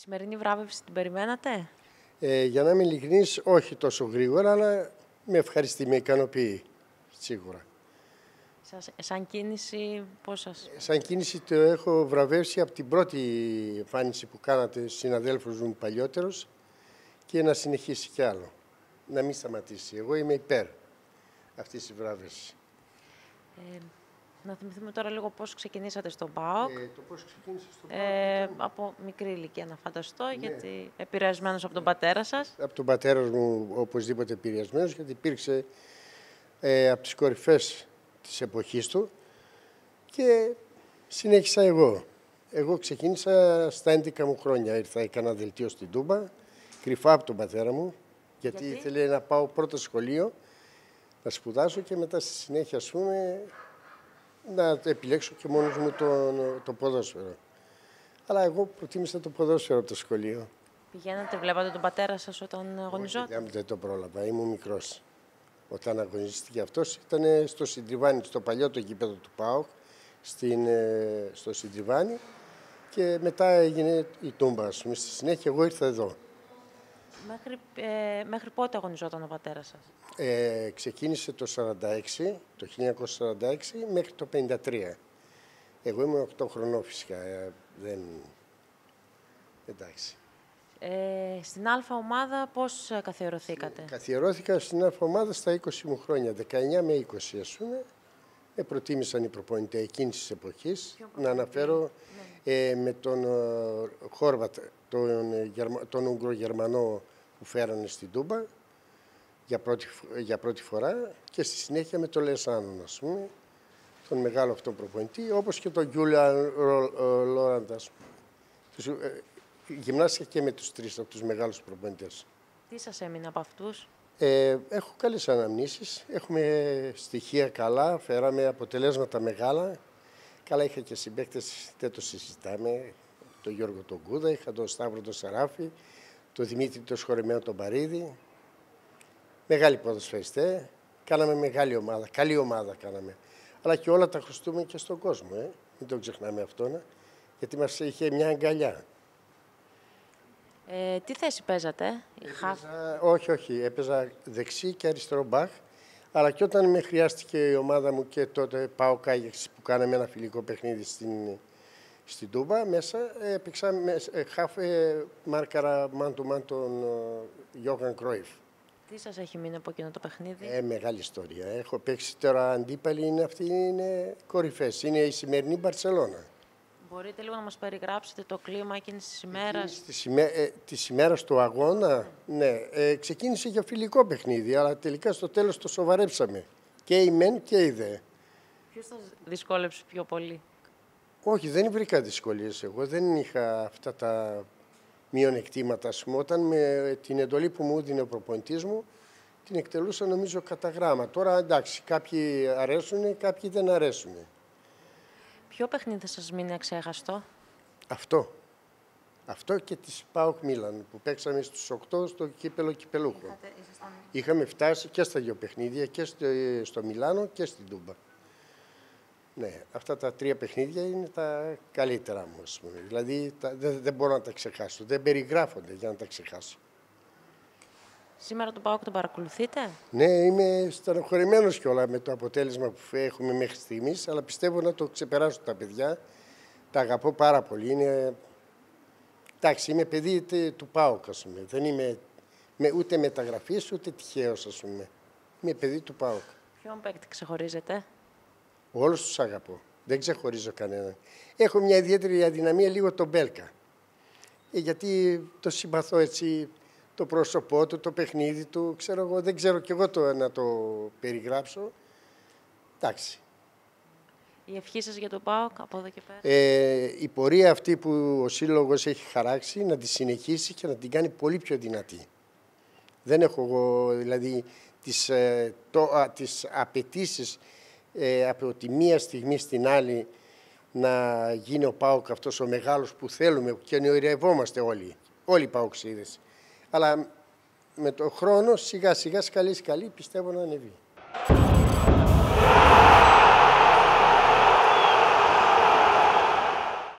σημερινή βράβευση την περιμένατε? Για να είμαι ειλικρινής, όχι τόσο γρήγορα, αλλά με ευχαριστεί, με ικανοποιεί, σίγουρα. Σαν κίνηση, πώς σας... Σαν κίνηση το έχω βραβεύσει από την πρώτη εμφάνιση που κάνατε συναδέλφους μου παλιότερος και να συνεχίσει κι άλλο, να μην σταματήσει. Εγώ είμαι υπέρ αυτής της βράβευσης. Να θυμηθούμε τώρα λίγο πώς ξεκινήσατε στον ΠΑΟΚ. Το πώς ξεκίνησα στον ΠΑΟΚ από μικρή ηλικία να φανταστώ, ναι. Γιατί επηρεασμένος από τον πατέρα σας. Από τον πατέρα μου οπωσδήποτε επηρεασμένος, γιατί υπήρξε από τις κορυφές της εποχής του και συνέχισα εγώ. Εγώ ξεκίνησα στα 11 μου χρόνια. Ήρθα, έκανα δελτίο στην Τούμπα, κρυφά από τον πατέρα μου, γιατί ήθελε να πάω πρώτο σχολείο, να σπουδάσω και μετά στη συνέχεια, ας πούμε, να επιλέξω και μόνος μου το ποδόσφαιρο. Αλλά εγώ προτίμησα το ποδόσφαιρο από το σχολείο. Πηγαίνατε, βλέπατε τον πατέρα σας όταν αγωνιζόταν? Δεν το πρόλαβα, ήμουν μικρός. Όταν αγωνιστήκε αυτός, ήταν στο Συντριβάνι, στο παλιό το γήπεδο του ΠΑΟΚ, στο Συντριβάνι, και μετά έγινε η Τούμπα, ας πούμε. Στη συνέχεια εγώ ήρθα εδώ. Μέχρι πότε αγωνιζόταν ο πατέρας σας? Ξεκίνησε το 1946 μέχρι το 1953. Εγώ ήμουν 8 χρονών φυσικά. Εντάξει. Στην Α ομάδα πώς καθιερωθήκατε? Καθιερώθηκα στην Α ομάδα στα 20 μου χρόνια, 19 με 20 ας πούμε. Με προτίμησαν οι προπονητές εκείνης της εποχής. Να αναφέρω με τον Χόρβατ, τον Ουγγρο-Γερμανό που φέρανε στην Τούμπα για πρώτη φορά, και στη συνέχεια με τον Λεσάνον, ας πούμε, τον μεγάλο αυτόν προπονητή, όπως και τον Γκιούλια Λόραντ, ας πούμε. Γυμνάστηκα και με τους τρεις από τους μεγάλους προπονητές. Τι σας έμεινε από αυτούς? Έχω καλές αναμνήσεις, έχουμε στοιχεία καλά, φέραμε αποτελέσματα μεγάλα. Καλά, είχα και συμπαίκτες, δεν το συζητάμε, τον Γιώργο τον Κούδα, είχα τον Σταύρο τον Σαράφη, τον Δημήτρη τον Σχορεμένο τον Παρίδη. Μεγάλοι ποδοσφαιριστές, κάναμε μεγάλη ομάδα, καλή ομάδα κάναμε. Αλλά και όλα τα χρωστούμε και στον κόσμο, μην το ξεχνάμε αυτό, γιατί μας είχε μια αγκαλιά. Τι θέση παίζατε? Όχι, έπαιζα δεξί και αριστερό μπακ, αλλά και όταν με χρειάστηκε η ομάδα μου και τότε πάω Κάγεξ που κάναμε ένα φιλικό παιχνίδι στην Τούμπα, μέσα έπαιξα χαφ, μάρκαρα μάν τον Γιώχαν Κρόιφ. Τι σας έχει μείνει από εκείνο το παιχνίδι? Μεγάλη ιστορία. Έχω παίξει τώρα αντίπαλοι, αυτοί είναι κορυφές. Είναι η σημερινή Μπαρσελόνα. Μπορείτε λίγο να μας περιγράψετε το κλίμα εκείνης της ημέρας? Της ημέρας του αγώνα, ναι. Ξεκίνησε για φιλικό παιχνίδι, αλλά τελικά στο τέλος το σοβαρέψαμε. Και η μεν και η δε. Ποιος σας δυσκόλεψε πιο πολύ? Όχι, δεν βρήκα δυσκολίες εγώ. Δεν είχα αυτά τα μειονεκτήματα. Όταν με την εντολή που μου έδινε ο προπονητής μου, την εκτελούσα νομίζω κατά γράμμα. Τώρα εντάξει, κάποιοι αρέσουν, κάποιοι δεν αρέσουν. Ποιο παιχνίδι θα σας μείνει αξέχαστο? Αυτό και της ΠΑΟΚ Μίλαν που παίξαμε στους 8 στο κύπελο Κυπελούχων. Είχαμε φτάσει και στα δύο παιχνίδια, και στο Μιλάνο και στην Τούμπα. Ναι, αυτά τα τρία παιχνίδια είναι τα καλύτερα μου, ας πούμε. Δηλαδή δεν μπορώ να τα ξεχάσω, δεν περιγράφονται για να τα ξεχάσω. Σήμερα τον ΠΑΟΚ τον παρακολουθείτε? Ναι, είμαι στενοχωρημένος κιόλας με το αποτέλεσμα που έχουμε μέχρι στιγμής, αλλά πιστεύω να το ξεπεράσουν τα παιδιά. Τα αγαπώ πάρα πολύ. Εντάξει, είμαι παιδί του ΠΑΟΚ, ας πούμε. Δεν είμαι ούτε μεταγραφής, ούτε τυχαίος, ας πούμε. Είμαι παιδί του ΠΑΟΚ. Ποιον παίκτη ξεχωρίζετε? Όλους τους αγαπώ. Δεν ξεχωρίζω κανέναν. Έχω μια ιδιαίτερη αδυναμία λίγο τον Μπέλκα. Γιατί το συμπαθώ έτσι, το πρόσωπό του, το παιχνίδι του, ξέρω εγώ, δεν ξέρω κι εγώ να το περιγράψω. Εντάξει. Η ευχή σας για τον ΠΑΟΚ από εδώ και πέρα? Η πορεία αυτή που ο Σύλλογος έχει χαράξει να τη συνεχίσει και να την κάνει πολύ πιο δυνατή. Δεν έχω εγώ δηλαδή τις απαιτήσεις από τη μία στιγμή στην άλλη να γίνει ο ΠΑΟΚ αυτός ο μεγάλος που θέλουμε και ονειρευόμαστε όλοι οι ΠΑΟΚσίδες. Αλλά με τον χρόνο σιγά σιγά σκαλί πιστεύω να ανεβεί.